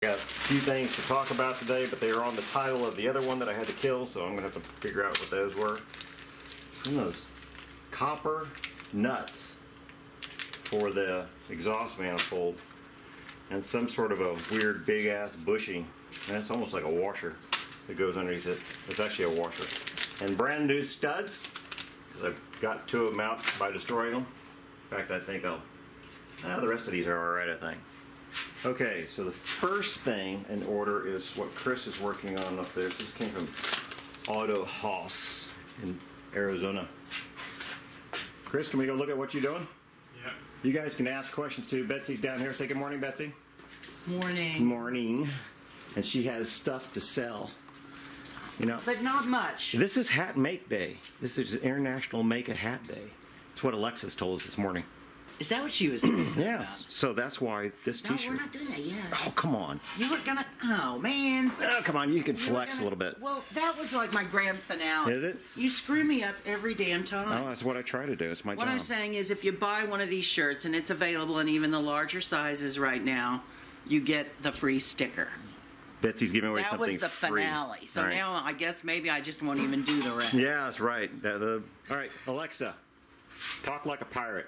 Got a few things to talk about today, but they are on the title of the other one that I had to kill, so I'm going to have to figure out what those were. And those copper nuts for the exhaust manifold, and some sort of a weird big ass bushing. And it's almost like a washer that goes underneath it. It's actually a washer. And brand new studs, because I've got two of them out by destroying them. In fact, I think the rest of these are alright, I think. Okay, so the first thing in order is what Chris is working on up there. This came from Auto Haus in Arizona. Chris, can we go look at what you're doing? Yeah. You guys can ask questions too. Betsy's down here. Say good morning, Betsy. Morning. Morning. And she has stuff to sell. You know. But not much. This is Hat Make Day. This is International Make a Hat Day. That's what Alexis told us this morning. Is that what she was doing? Yeah. So that's why this t-shirt. No, we're not doing that yet. Oh, come on. You were gonna. Oh, man. Oh, come on. You can flex a little bit. Well, that was like my grand finale. Is it? You screw me up every damn time. Oh, that's what I try to do. It's my job. What I'm saying is, if you buy one of these shirts, and it's available in even the larger sizes right now, you get the free sticker. Betsy's giving away something free. That was the finale. So right. Now I guess maybe I just won't even do the rest. Yeah, that's right. All right, Alexa, talk like a pirate.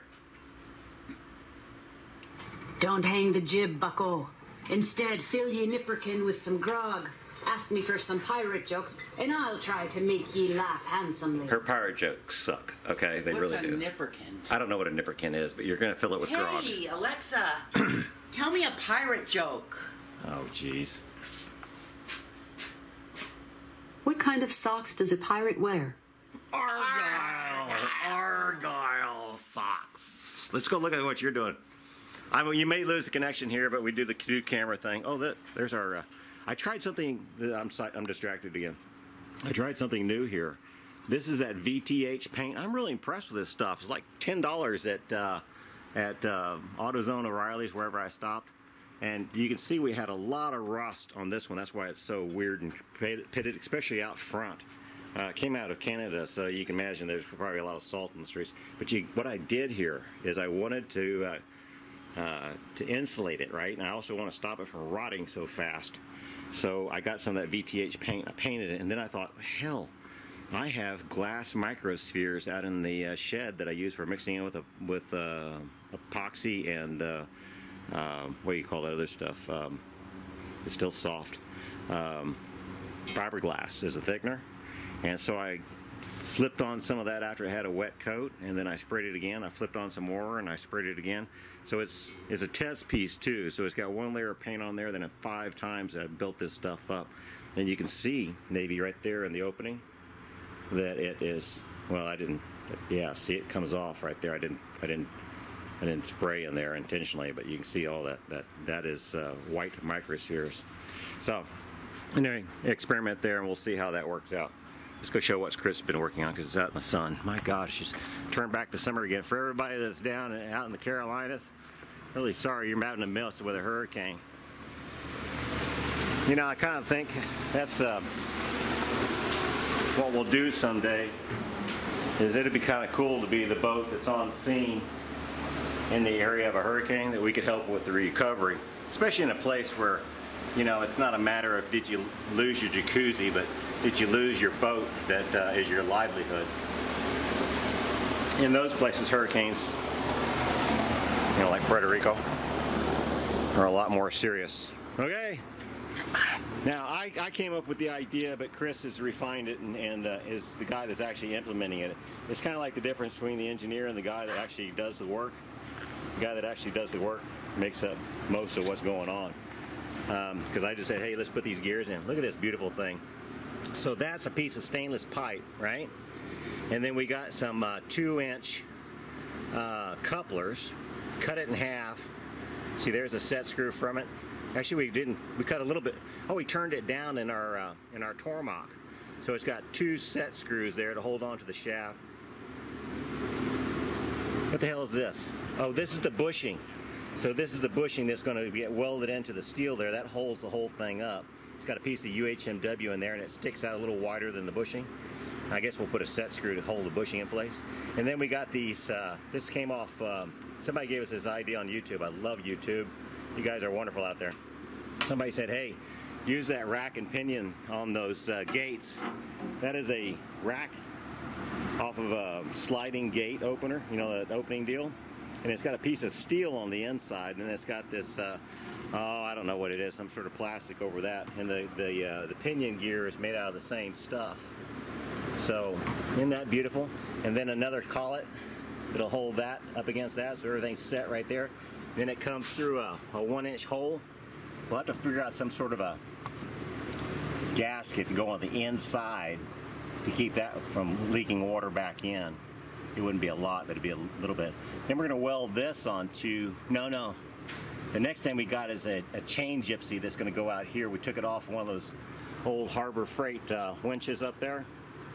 Don't hang the jib, bucko. Instead, fill ye nipperkin with some grog. Ask me for some pirate jokes, and I'll try to make ye laugh handsomely. Her pirate jokes suck. Okay, they really do. What's a nipperkin? I don't know what a nipperkin is, but you're going to fill it with grog. Hey, Alexa, tell me a pirate joke. Oh, jeez. What kind of socks does a pirate wear? Argyle socks. Let's go look at what you're doing. You may lose the connection here, but we do the camera thing. Oh, there's our. I tried something. I'm distracted again. I tried something new here. This is that VTH paint. I'm really impressed with this stuff. It's like $10 at AutoZone, O'Reilly's, wherever I stopped. And you can see we had a lot of rust on this one. That's why it's so weird and pitted, especially out front. It came out of Canada, so you can imagine there's probably a lot of salt in the streets. But what I did here is I wanted to insulate it, right? And I also want to stop it from rotting so fast. So I got some of that VTH paint. I painted it, and then I thought, hell, I have glass microspheres out in the shed that I use for mixing it with epoxy and what do you call that other stuff? It's still soft. Fiberglass is a thickener. And so I flipped on some of that after I had a wet coat, and then I sprayed it again. I flipped on some more, and I sprayed it again. So it's a test piece too. So it's got one layer of paint on there, then 5 times I built this stuff up. And you can see maybe right there in the opening that it is, well, I didn't, yeah, see it comes off right there. I didn't spray in there intentionally, but you can see all that is white microspheres. So anyway, experiment there, and we'll see how that works out. Let's go show what Chris has been working on, because it's out in the sun. My gosh, just turned back to summer again. For everybody that's down and out in the Carolinas, really sorry you're having to miss with a hurricane. You know, I kind of think that's what we'll do someday, is it'd be kind of cool to be the boat that's on scene in the area of a hurricane, that we could help with the recovery, especially in a place where, you know, it's not a matter of did you lose your jacuzzi, but did you lose your boat that is your livelihood. In those places, hurricanes, you know, like Puerto Rico, are a lot more serious. Okay. Now, I came up with the idea, but Chris has refined it and is the guy that's actually implementing it. It's kind of like the difference between the engineer and the guy that actually does the work. The guy that actually does the work makes up most of what's going on. Because I just said, hey, let's put these gears in. Look at this beautiful thing. So that's a piece of stainless pipe, right? And then we got some 2-inch couplers. Cut it in half. See, there's a set screw from it. Actually, we cut a little bit. Oh, we turned it down in our Tormach. So it's got 2 set screws there to hold on to the shaft. What the hell is this? Oh, this is the bushing. So this is the bushing that's going to get welded into the steel there. That holds the whole thing up. It's got a piece of UHMW in there, and it sticks out a little wider than the bushing. I guess we'll put a set screw to hold the bushing in place. And then we got these, this came off, somebody gave us this idea on YouTube. I love YouTube. You guys are wonderful out there. Somebody said, hey, use that rack and pinion on those gates. That is a rack off of a sliding gate opener, you know, that opening deal. And it's got a piece of steel on the inside, and it's got this, oh, I don't know what it is, some sort of plastic over that. And the pinion gear is made out of the same stuff. So, isn't that beautiful? And then another collet that'll hold that up against that, so everything's set right there. Then it comes through a 1-inch hole. We'll have to figure out some sort of a gasket to go on the inside to keep that from leaking water back in. It wouldn't be a lot, but it'd be a little bit. Then we're going to weld this onto, no. The next thing we got is a chain gypsy that's going to go out here. We took it off one of those old Harbor Freight winches up there.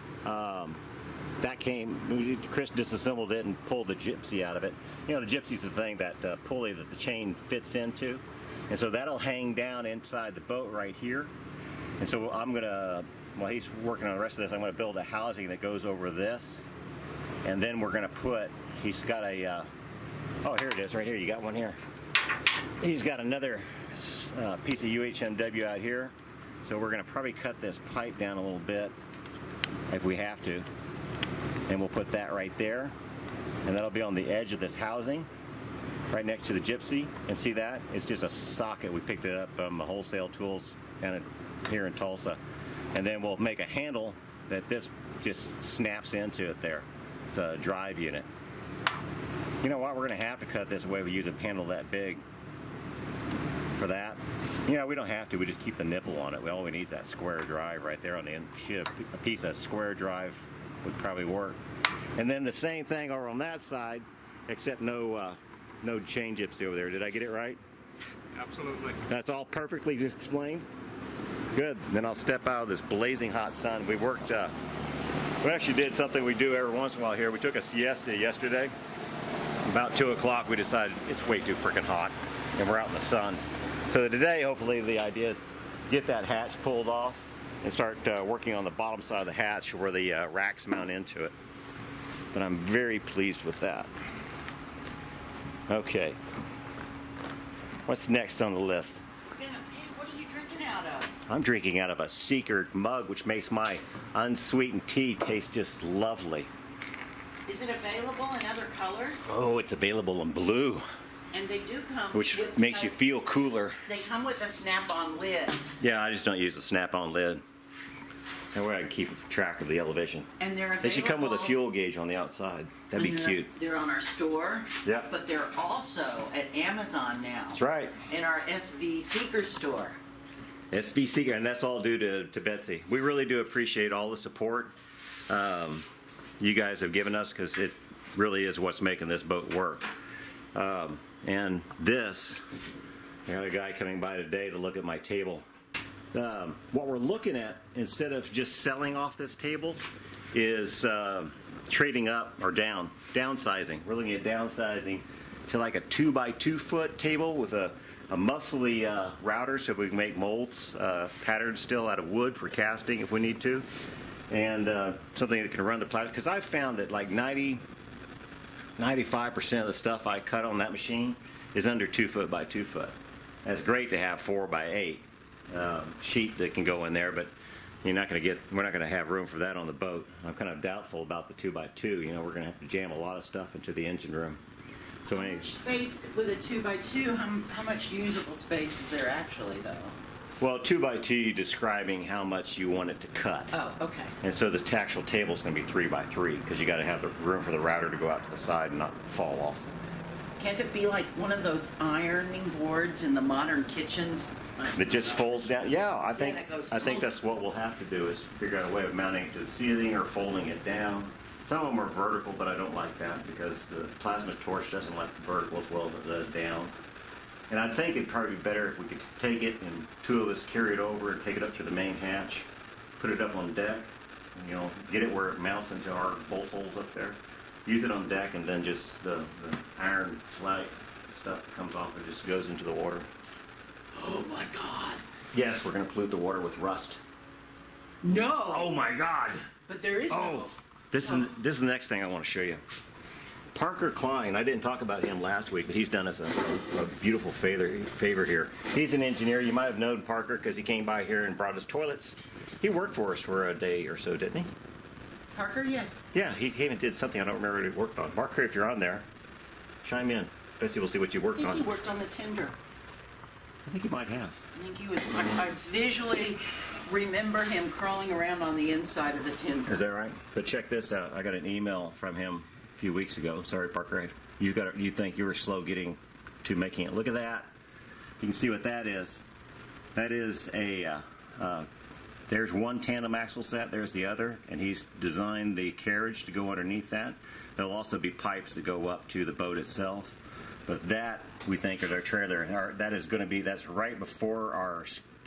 That came, Chris disassembled it and pulled the gypsy out of it. You know, the gypsy's the thing, that pulley that the chain fits into. And so that'll hang down inside the boat right here. And so I'm going to, while he's working on the rest of this, I'm going to build a housing that goes over this. And then we're going to put, he's got a, oh, here it is, right here. You got one here. He's got another piece of UHMW out here. So we're going to probably cut this pipe down a little bit if we have to. And we'll put that right there. And that'll be on the edge of this housing, right next to the gypsy. And see that? It's just a socket. We picked it up from the wholesale tools down here in Tulsa. And then we'll make a handle that this just snaps into it there. It's a drive unit. You know what? We're going to have to cut this away. We use a handle that big for that. You know, we don't have to. We just keep the nipple on it. All we need is that square drive right there on the end. Shit, a piece of square drive would probably work. And then the same thing over on that side, except no chain gypsy over there. Did I get it right? Absolutely. That's all perfectly explained? Good. Then I'll step out of this blazing hot sun. We worked, we actually did something we do every once in a while here. We took a siesta yesterday. About 2 o'clock we decided it's way too freaking hot and we're out in the sun. So today, hopefully, the idea is get that hatch pulled off and start working on the bottom side of the hatch where the racks mount into it. But I'm very pleased with that. Okay. What's next on the list? Hey, what are you drinking out of? I'm drinking out of a Seeker mug, which makes my unsweetened tea taste just lovely. Is it available in other colors? Oh, it's available in blue. And they do come Which with makes you feel cooler. They come with a snap-on lid. Yeah, I just don't use the snap-on lid. That way I can keep track of the elevation. And they're available. They should come with a fuel gauge on the outside. That'd be cute. They're on our store. Yep. But they're also at Amazon now. That's right. In our SV Seeker store. SV Seeker, and that's all due to Betsy. We really do appreciate all the support you guys have given us, because it really is what's making this boat work. And this, I got a guy coming by today to look at my table. What we're looking at, instead of just selling off this table, is trading up or downsizing. We're looking at downsizing to like a 2x2 foot table with a muscly router, so we can make molds, patterns still out of wood for casting if we need to, and something that can run the plastic. Because I've found that like 95% of the stuff I cut on that machine is under 2 foot by 2 foot. And it's great to have 4x8 sheet that can go in there, but we're not going to have room for that on the boat. I'm kind of doubtful about the 2x2. You know, we're going to have to jam a lot of stuff into the engine room. So anyway, Space with a 2x2, how much usable space is there actually, though? well, 2x2 describing how much you want it to cut. Oh, okay. And so the actual table is going to be 3x3 because you got to have the room for the router to go out to the side and not fall off. Can't it be like one of those ironing boards in the modern kitchens? That just folds down. Yeah, I think that goes that's what we'll have to do, is figure out a way of mounting it to the ceiling or folding it down. Some of them are vertical, but I don't like that because the plasma torch doesn't like the vertical as well as it does down. And I think it'd probably be better if we could take it and two of us carry it over and take it up to the main hatch, put it up on deck, and, you know, get it where it mounts into our bolt holes up there. Use it on deck, and then just the iron flight stuff that comes off it just goes into the water. Oh my God. Yes, we're going to pollute the water with rust. No. Oh my God. But there is no. This is the next thing I want to show you. Parker Klein, I didn't talk about him last week, but he's done us a beautiful favor here. He's an engineer. You might have known Parker because he came by here and brought us toilets. He worked for us for a day or so, didn't he? Parker, yes. Yeah, he came and did something. I don't remember what he worked on. Parker, if you're on there, chime in. Betsy will see what you worked I on. think he worked on the tender. I think he might have. I think he was. I visually remember him crawling around on the inside of the tender. Is that right? But check this out. I got an email from him a few weeks ago. Sorry, Parker. You think you were slow getting to making it. Look at that. You can see what that is. That is a. There's one tandem axle set. There's the other, and he's designed the carriage to go underneath that. There'll also be pipes that go up to the boat itself. But that, we think, is our trailer. That is going to be, that's right before our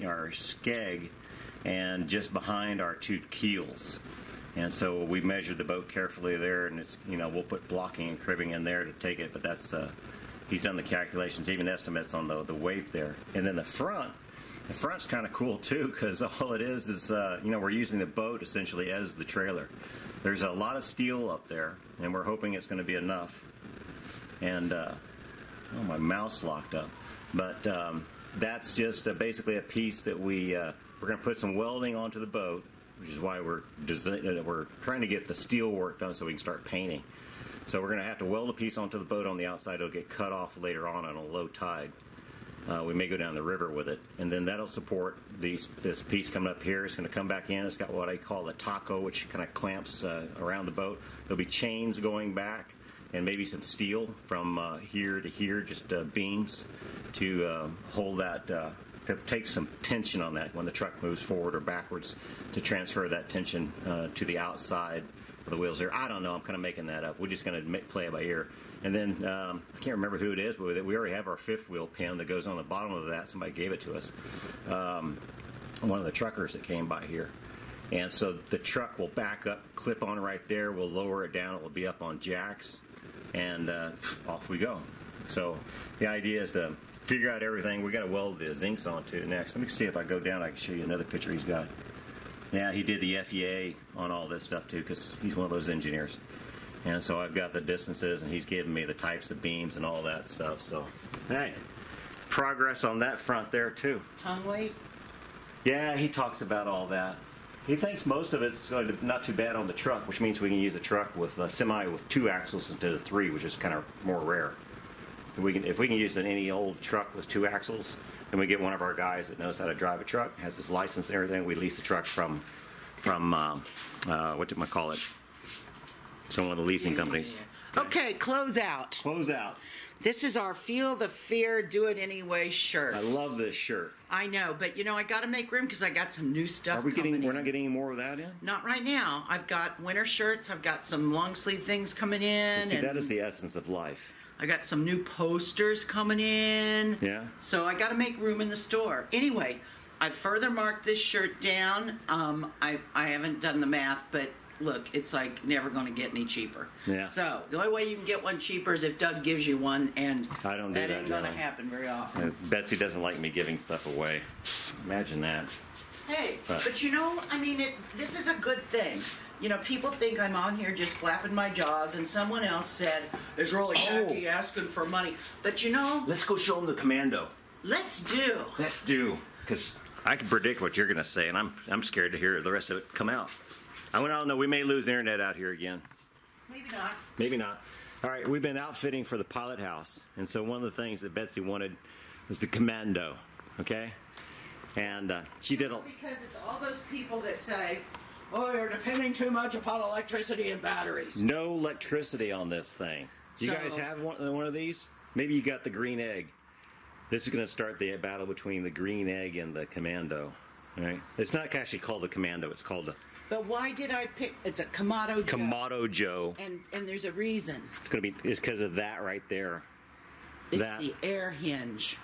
skeg and just behind our two keels. And so we measured the boat carefully there, and it's, we'll put blocking and cribbing in there to take it. But that's, he's done the calculations, even estimates on the weight there. And then the front's kind of cool too, because all it is we're using the boat essentially as the trailer. There's a lot of steel up there, and we're hoping it's going to be enough. And oh, my mouse locked up. But that's just basically a piece that we're going to put some welding onto the boat, which is why we're trying to get the steel work done so we can start painting. So we're going to have to weld a piece onto the boat on the outside. It'll get cut off later on a low tide. We may go down the river with it, and then that'll support this piece coming up here. It's going to come back in. It's got what I call a taco, which kind of clamps around the boat. There'll be chains going back, and maybe some steel from here to here, just beams to hold that, to take some tension on that when the truck moves forward or backwards, to transfer that tension to the outside of the wheels there. I don't know. I'm kind of making that up. We're just going to play it by ear. And then, I can't remember who it is, but we already have our fifth wheel pin that goes on the bottom of that. Somebody gave it to us. One of the truckers that came by here. And so the truck will back up, clip on right there. We'll lower it down. It will be up on jacks. And off we go. So the idea is to figure out everything. We got to weld the zincs onto it next. Let me see if I go down. I can show you another picture he's got. Yeah, he did the FEA on all this stuff too, because he's one of those engineers. And so I've got the distances, and he's given me the types of beams and all that stuff. So, hey, progress on that front there too. Tongue weight? Yeah, he talks about all that. He thinks most of it's going to not too bad on the truck, which means we can use a truck with a semi with 2 axles instead of 3, which is kind of more rare. If we can use any old truck with 2 axles, and we get one of our guys that knows how to drive a truck, has his license and everything, we lease a truck from what do I call it? Some of the leasing companies. Okay, close out. Close out. This is our Feel the Fear, Do It Anyway shirt. I love this shirt. I know, but I got to make room because I got some new stuff coming in. We're not getting any more of that in? Not right now. I've got winter shirts. I've got some long sleeve things coming in. See, that is the essence of life. I got some new posters coming in. Yeah. So I got to make room in the store. Anyway, I further marked this shirt down. I haven't done the math, but look, it's like never going to get any cheaper. Yeah. So the only way you can get one cheaper is if Doug gives you one, and I don't do that ain't going to happen very often. Betsy doesn't like me giving stuff away. Imagine that. Hey, but this is a good thing. People think I'm on here just flapping my jaws, and someone else said, it's really tacky asking for money. But let's go show them the Kamando. Let's do. Let's do. Because I can predict what you're going to say, and I'm scared to hear the rest of it come out. I don't know. We may lose internet out here again. Maybe not. Maybe not. All right, we've been outfitting for the pilot house, and so one of the things that Betsy wanted was the Kamando, okay? And she did because it's all those people that say, oh, you're depending too much upon electricity and batteries. No electricity on this thing. You guys have one of these? Maybe you got the green egg. This is going to start the battle between the green egg and the Kamando. All right? It's not actually called the Kamando. It's called the... But why did I pick... It's a Kamado Joe. Kamado Joe. And there's a reason. It's because of that right there. It's the air hinge.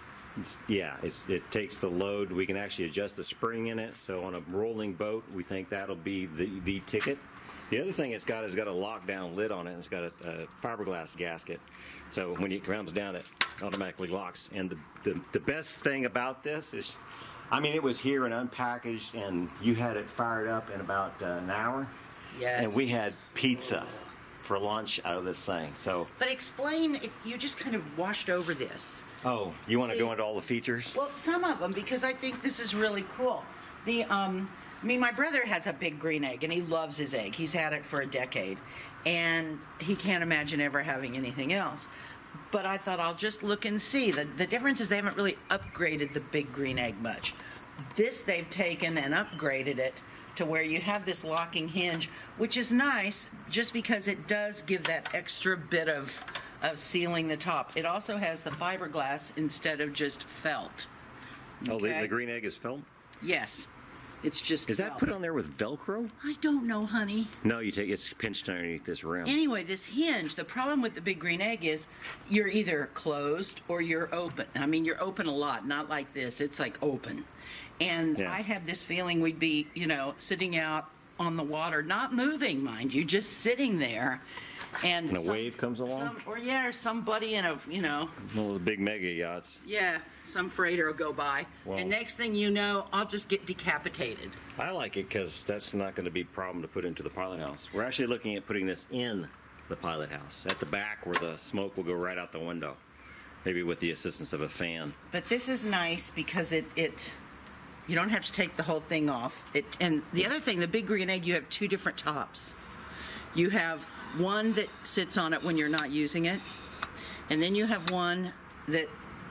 It takes the load. We can actually adjust the spring in it. So on a rolling boat, we think that'll be the ticket. The other thing it's got is got a lockdown lid on it. And it's got a fiberglass gasket. So when it comes down, it automatically locks. And the best thing about this is, it was here and unpackaged, and you had it fired up in about an hour. Yes. And we had pizza for lunch out of this thing. So, But explain, you just kind of washed over this. oh, you want to See- go into all the features? Well, some of them, because I think this is really cool. I mean, my brother has a big green egg, and he loves his egg. He's had it for a decade, and he can't imagine ever having anything else. But I thought I'll just look and see. The difference is they haven't really upgraded the big green egg much. This, they've taken and upgraded it to where you have this locking hinge, which is nice just because it does give that extra bit of sealing the top. It also has the fiberglass instead of just felt. Oh, Okay. the green egg is felt? Yes. It's just Is that felt. put on there with Velcro? I don't know, honey. No, it's pinched underneath this rim. Anyway, this hinge, the problem with the big green egg is you're either closed or you're open. I mean, you're open a lot, not like this. It's like open. And Yeah. I had this feeling we'd be, sitting out on the water, not moving, mind you, just sitting there. And a wave comes along? Or somebody in a, One of the big mega yachts. some freighter will go by. Well- And next thing you know, I'll just get decapitated. I like it because that's not going to be a problem to put into the pilot house. We're actually looking at putting this in the pilot house, at the back where the smoke will go right out the window, maybe with the assistance of a fan. But this is nice because it you don't have to take the whole thing off. And the other thing, the big green egg, you have two different tops. You have one that sits on it when you're not using it, and then you have one that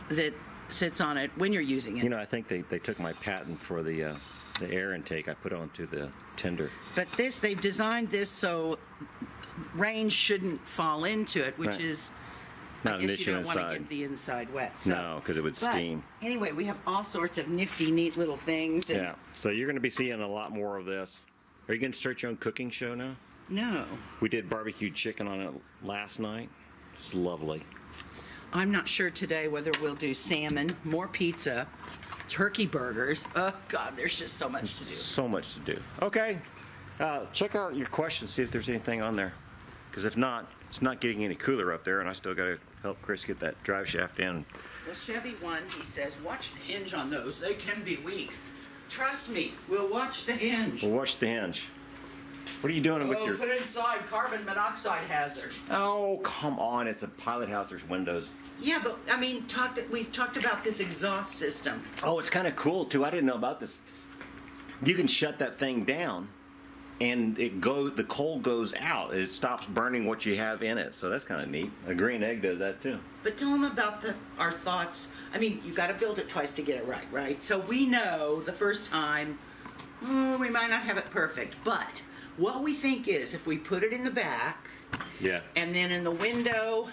sits on it when you're using it. I think they took my patent for the air intake I put onto the tender. But they've designed this so rain shouldn't fall into it, which Right. is Not I an guess issue you don't want to inside. get the inside wet. No, because it would But steam. anyway, we have all sorts of nifty, neat little things. And Yeah, so you're going to be seeing a lot more of this. Are you going to start your own cooking show now? No, We did barbecue chicken on it last night. It's lovely. I'm not sure today whether we'll do salmon, more pizza, turkey burgers. Oh, God, there's just so much to do. So much to do. Okay, check out your questions, see if there's anything on there. Because if not, it's not getting any cooler up there, and I still got to help Chris get that drive shaft in. Well, Chevy 1, he says, watch the hinge on those. They can be weak. Trust me, we'll watch the hinge. We'll watch the hinge. What are you doing with your... Put it inside, carbon monoxide hazard. Oh, come on, it's a pilot house, there's windows. Yeah, but, I mean, we've talked about this exhaust system. Oh, it's kind of cool, too. I didn't know about this. You can shut that thing down, and the coal goes out. It stops burning what you have in it, so that's kind of neat. A green egg does that, too. But tell them about our thoughts. I mean, you got to build it twice to get it right, right? So we know the first time, we might not have it perfect, but what we think is if we put it in the back, Yeah. and then in the window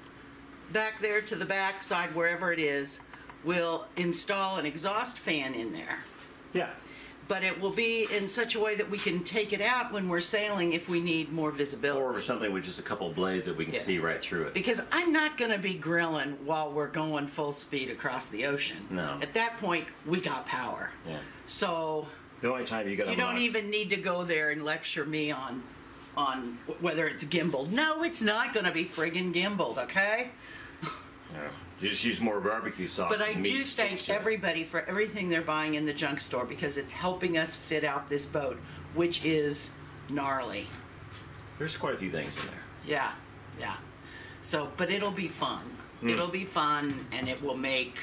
back there to the back side, wherever it is, we'll install an exhaust fan in there. Yeah. But it will be in such a way that we can take it out when we're sailing if we need more visibility. Or something with just a couple of blades that we can Yeah. see right through it. Because I'm not going to be grilling while we're going full speed across the ocean. No. At that point, we got power. Yeah. So The only time you got you don't even need to go there and lecture me on whether it's gimbaled. No, it's not going to be friggin' gimbaled, okay? Yeah. You just use more barbecue sauce. But I and do meat sticks thank to it. everybody for everything they're buying in the junk store because it's helping us fit out this boat, which is gnarly. There's quite a few things in there. Yeah, yeah. So, but it'll be fun. It'll be fun, and it will make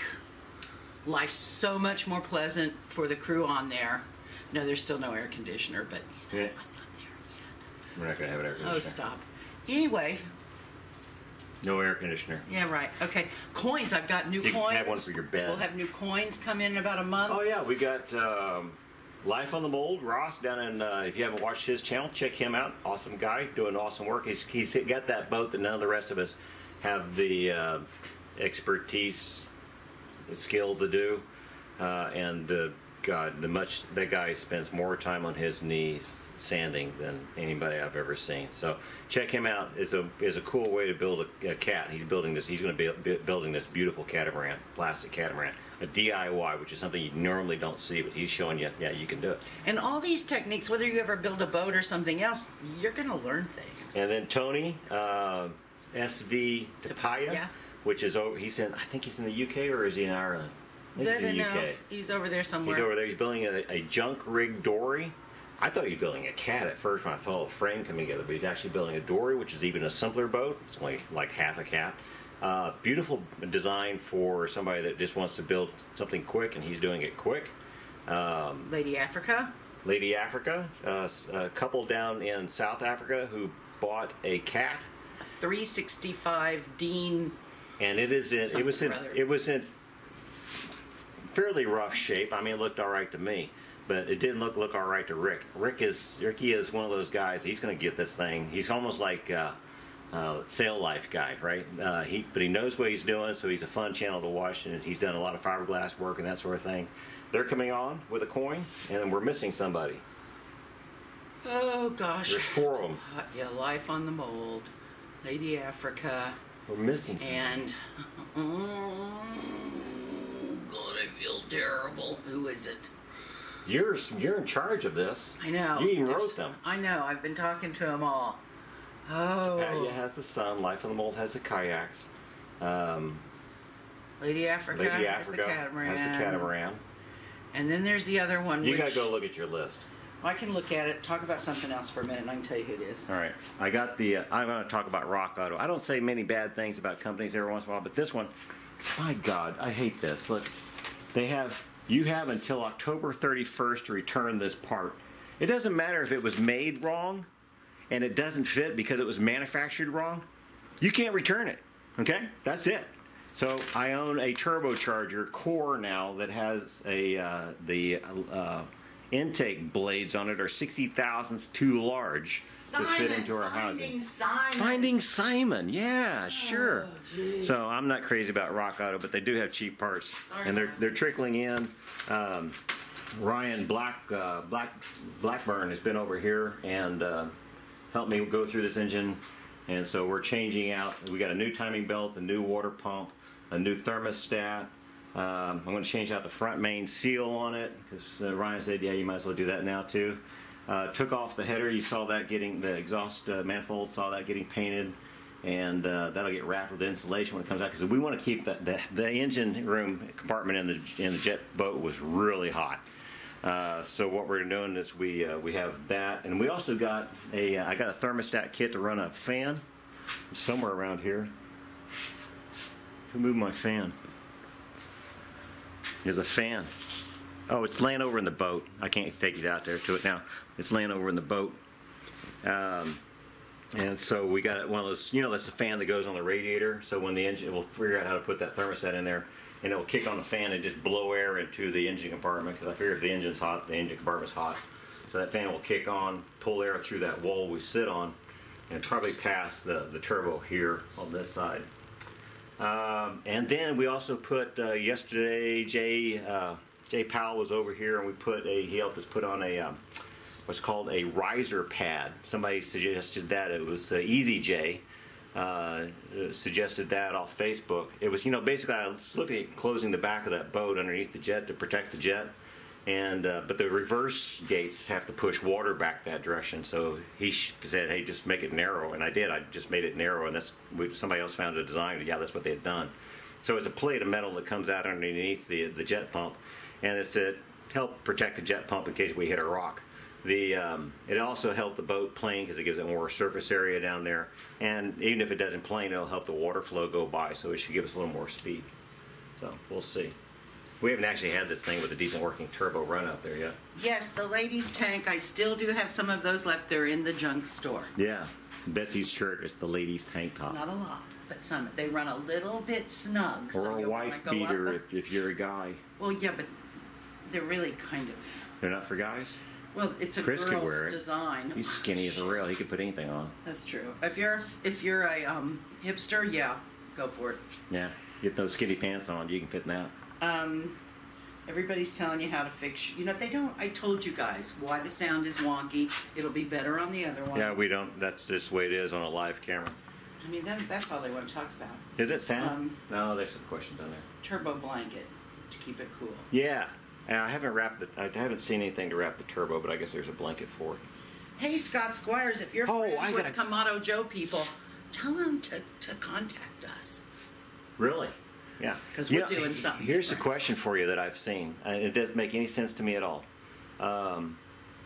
life so much more pleasant for the crew on there. No, there's still no air conditioner, but Yeah. We're not going to have an air conditioner. oh, stop. Anyway, No air conditioner. yeah, right. Okay, coins. I've got new You can coins. have one for your bed. We'll have new coins come in about a month. Oh, yeah. We got Life on the Mold, Ross, down in, if you haven't watched his channel, check him out. Awesome guy, doing awesome work. He's got that boat that none of the rest of us have the expertise, the skill to do. That guy spends more time on his knees sanding than anybody I've ever seen. So check him out. It's a cool way to build a cat. He's building this. He's going to be building this beautiful catamaran, plastic catamaran, a DIY, which is something you normally don't see, but he's showing you, yeah, you can do it. And all these techniques, whether you ever build a boat or something else, you're going to learn things. And then Tony, SV Tapaya, Yeah. which is over. I think he's in the UK, or is he in Ireland? I think he's in the UK. He's over there somewhere. He's over there. He's building a junk rig dory I thought he was building a cat at first when I saw the frame coming together, but he's actually building a dory, which is even a simpler boat. It's only like half a cat. Beautiful design for somebody that just wants to build something quick, and he's doing it quick. Lady Africa. Lady Africa, a couple down in South Africa who bought a cat, A 365 Dean. and it was in fairly rough shape. I mean, it looked all right to me, but it didn't look all right to Rick. Ricky is one of those guys. He's going to get this thing. He's almost like sail life guy, right? But he knows what he's doing, so he's a fun channel to watch, and he's done a lot of fiberglass work and that sort of thing. They're coming on with a coin, and we're missing somebody. Oh gosh. There's 4 of them. Yeah, Life on the Mold, Lady Africa, We're missing somebody. and God, I feel terrible. Who is it? You're in charge of this. I know. You even wrote them. I know. I've been talking to them all. Oh. Palia has the sun. Life on the Mold has the kayaks. Lady Africa. Lady has Africa the catamaran. has the catamaran. And then there's the other one. You which gotta go look at your list. I can look at it. Talk about something else for a minute, and I can tell you who it is. All right, I got the. I'm going to talk about Rock Auto. I don't say many bad things about companies every once in a while, but this one, my God, I hate this. Look, you have until October 31st to return this part. It doesn't matter if it was made wrong, and it doesn't fit because it was manufactured wrong. You can't return it. Okay, that's it. So I own a turbocharger core now that has the intake blades on it are 60 thousandths too large to fit into our housing. Finding Simon, yeah, sure. Geez. So I'm not crazy about Rock Auto, but they do have cheap parts, and they're trickling in. Ryan Blackburn has been over here and helped me go through this engine, and so we're changing out. We got a new timing belt, a new water pump, a new thermostat. I'm going to change out the front main seal on it because Ryan said, yeah, you might as well do that now too. Took off the header. You saw that getting the exhaust manifold, saw that getting painted, and that'll get wrapped with insulation when it comes out because we want to keep the engine room compartment in the jet boat was really hot. So what we're doing is we have that, and we also got I got a thermostat kit to run a fan somewhere around here. Who moved my fan? There's a fan. Oh, it's laying over in the boat. I can't take it out there to it now. It's laying over in the boat. And so we got one of those, that's the fan that goes on the radiator. So when the engine, we'll figure out how to put that thermostat in there, and it'll kick on the fan and just blow air into the engine compartment. Because I figure if the engine's hot, the engine compartment's hot. So that fan will kick on, pull air through that wall we sit on, and probably pass the turbo here on this side. And then we also put yesterday. Jay Powell was over here, and he helped us put on what's called a riser pad. Somebody suggested that. It was Easy J suggested that off Facebook. It was basically I was looking at closing the back of that boat underneath the jet to protect the jet, and but the reverse gates have to push water back that direction. So he said, hey, just make it narrow, and I did. I just made it narrow, and somebody else found a design. Yeah, that's what they had done. So it's a plate of metal that comes out underneath the jet pump, and it's to help protect the jet pump in case we hit a rock. It also helped the boat plane because it gives it more surface area down there, and even if it doesn't plane, it'll help the water flow go by, so it should give us a little more speed. So we'll see. We haven't actually had this thing with a decent working turbo run out there yet. Yes, the ladies' tank. I still do have some of those left. They're in the junk store. Yeah, Betsy's shirt is the ladies' tank top. Not a lot, but some. They run a little bit snug. Or so a wife beater if you're a guy. Well, yeah, but they're really kind of. They're not for guys? Well, it's a Chris could wear girl's it. design. He's skinny as a rail. He could put anything on. That's true. If you're a hipster, yeah, go for it. Yeah, get those skinny pants on. You can fit in that. Everybody's telling you how to fix. They don't. I told you guys why the sound is wonky. It'll be better on the other one. Yeah, we don't. That's just the way it is on a live camera. I mean, that's all they want to talk about. Is it sound? No, there's some questions on there. Turbo blanket to keep it cool. Yeah. I haven't I haven't seen anything to wrap the turbo, but I guess there's a blanket for it. Hey, Scott Squires, if you're friends with Kamando Joe people, tell them to contact us. Really? Yeah. Because we're doing something Here's different. a question for you that I've seen. It doesn't make any sense to me at all.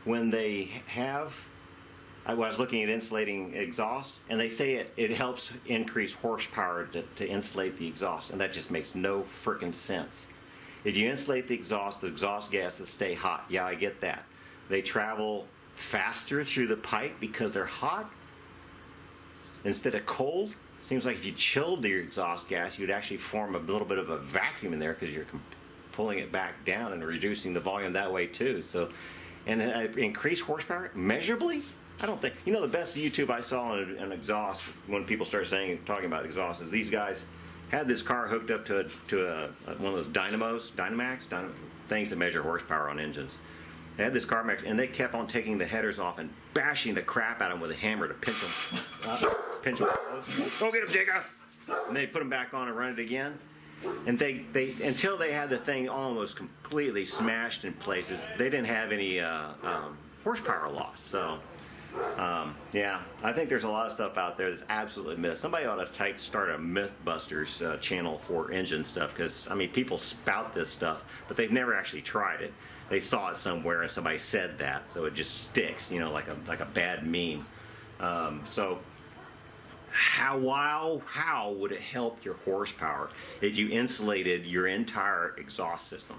when they have, I was looking at insulating exhaust, and they say it helps increase horsepower to insulate the exhaust, and that just makes no freaking sense. If you insulate the exhaust gases stay hot. Yeah, I get that. They travel faster through the pipe because they're hot instead of cold. Seems like if you chilled your exhaust gas, you'd actually form a little bit of a vacuum in there because you're pulling it back down and reducing the volume that way too. So, and increase horsepower measurably? I don't think. You know, the best YouTube I saw on an exhaust when people start talking about exhaust is these guys had this car hooked up to one of those Dynamax things that measure horsepower on engines. They had this car, and they kept on taking the headers off and bashing the crap out of them with a hammer to pinch them. Go get them, Jacob! And they put them back on and run it again. And they until they had the thing almost completely smashed in places, they didn't have any horsepower loss. So, yeah, I think there's a lot of stuff out there that's absolutely myth. Somebody ought to start a Mythbusters channel for engine stuff, because I mean, people spout this stuff, but they've never actually tried it. They saw it somewhere and somebody said that, so it just sticks, you know, like a bad meme. So how would it help your horsepower if you insulated your entire exhaust system?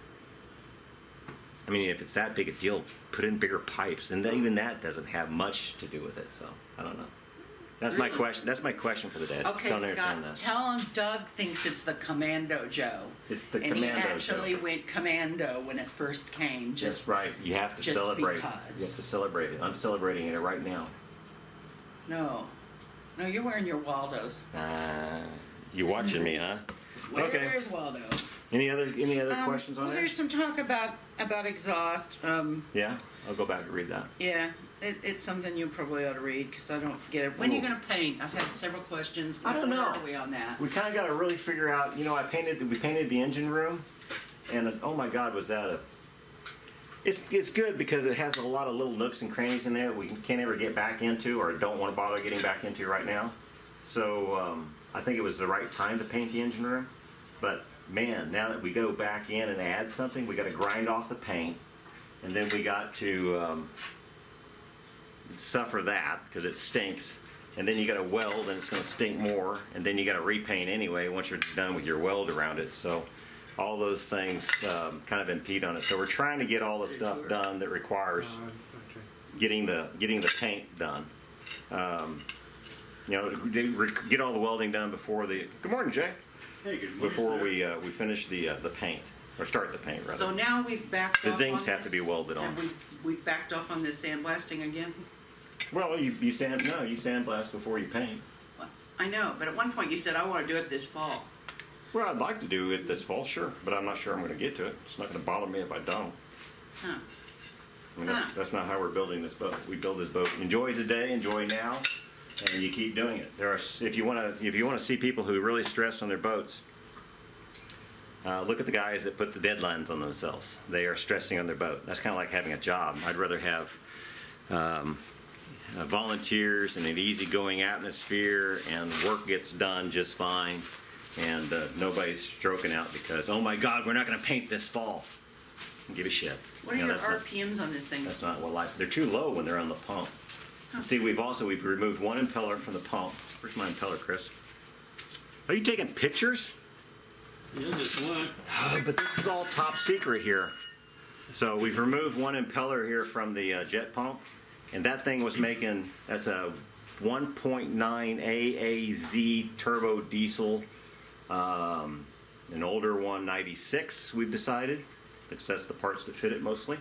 I mean, if it's that big a deal, put in bigger pipes, and even that doesn't have much to do with it. So I don't know. That's my question. That's my question for the day. Okay, Scott, tell him Doug thinks it's the Kamando Joe. It's the Kamando Joe. And he actually went commando when it first came. That's right. You have to celebrate. You have to celebrate it. I'm celebrating it right now. No, you're wearing your Waldos. You watching me, huh? Where's Waldo? Any other questions on that? Well, there's some talk about exhaust. Yeah, I'll go back and read that. Yeah. It's something you probably ought to read, because I don't get it. When are you going to paint? I've had several questions. I don't know. Where are we on that? We kind of got to really figure out. You know, we painted the engine room, and oh my God, was that It's good because it has a lot of little nooks and crannies in there that we can't ever get back into, or don't want to bother getting back into right now. So I think it was the right time to paint the engine room. But man, now that we go back in and add something, we got to grind off the paint, and then we got to suffer that because it stinks, and then you got to weld, and it's going to stink more, and then you got to repaint anyway once you're done with your weld around it. So all those things kind of impede on it. So we're trying to get all the stuff done that requires getting the paint done. You know, get all the welding done before the. Good morning, Jay. Hey, good morning. Before we finish the paint, or start the paint rather. So now we've backed the off zings on have to be welded on. We've backed off on this sandblasting again. Well, you sandblast before you paint. Well, I know, but at one point you said I want to do it this fall. Well, I'd like to do it this fall, sure, but I'm not sure I'm going to get to it. It's not going to bother me if I don't. Huh. I mean, that's not how we're building this boat. We build this boat. Enjoy today, enjoy now, and you keep doing it. If you want to see people who really stress on their boats, look at the guys that put the deadlines on themselves. They are stressing on their boat. That's kind of like having a job. I'd rather have volunteers and an easygoing atmosphere, and work gets done just fine, and nobody's stroking out because, oh my God, we're not going to paint this fall. Give a shit. What are your RPMs on this thing? That's not what life. They're too low when they're on the pump. Huh. See, we've removed one impeller from the pump. Where's my impeller, Chris? Are you taking pictures? Yeah, just one. But this is all top secret here. So we've removed one impeller here from the jet pump, and that thing was making, that's a 1.9 AAZ turbo diesel, an older 196 we've decided, because that's the parts that fit it mostly.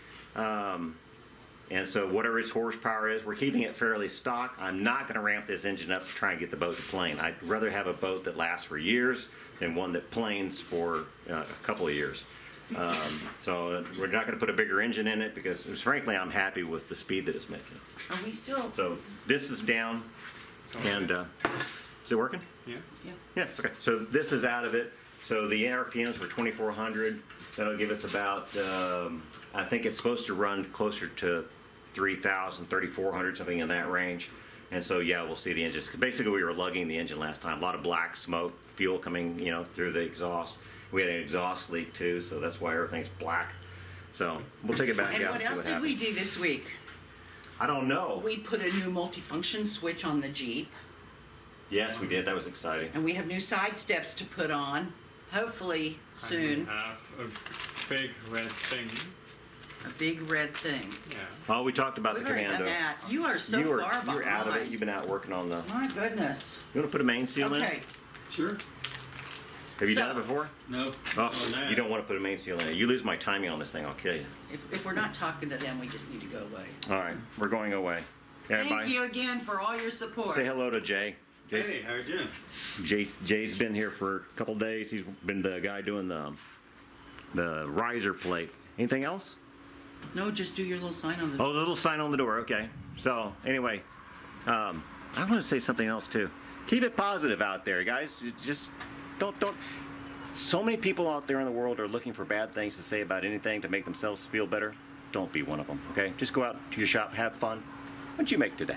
And so whatever its horsepower is, we're keeping it fairly stock. I'm not going to ramp this engine up to try and get the boat to plane. I'd rather have a boat that lasts for years than one that planes for a couple of years. So we're not going to put a bigger engine in it because, frankly, I'm happy with the speed that it's making. Are we still? So this is down, and is it working? Yeah. Yeah. Yeah. Okay. So this is out of it. So the RPMs were 2,400. That'll give us about. I think it's supposed to run closer to 3,000, 3,400, something in that range. And so yeah, we'll see the engines. Basically, we were lugging the engine last time. A lot of black smoke, fuel coming, through the exhaust. We had an exhaust leak too, so that's why everything's black. So we'll take it back And out. what and see else did we happens. do this week? I don't know. We put a new multifunction switch on the Jeep, Yes, we did. That was exciting. and we have new side steps to put on, hopefully soon. And we have a big red thing. A big red thing. Yeah. Oh, we talked about We've the already done Kamando. that. You are so You're far behind. out of it. You've been out working on the. My goodness. You want to put a main seal in? Okay. Sure. Have you So- done it before? No. Oh, on that. you don't want to put a main seal in it. You lose my timing on this thing, I'll kill you. If we're not talking to them, we just need to go away. All right, we're going away. Everybody, Thank you again for all your support. say hello to Jay. Hey, how you doing? Jay's been here for a couple days. He's been the guy doing the riser plate. Anything else? No, just do your little sign on the Oh, the little sign on the door. Okay. So anyway, I want to say something else too. Keep it positive out there, guys. You just don't. So many people out there in the world are looking for bad things to say about anything to make themselves feel better. Don't be one of them. Okay. Just go out to your shop, have fun. What'd you make today?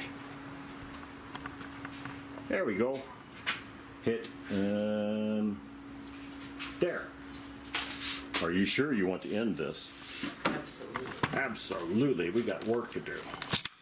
There we go. Hit. There. Are you sure you want to end this? Absolutely. Absolutely. We got work to do.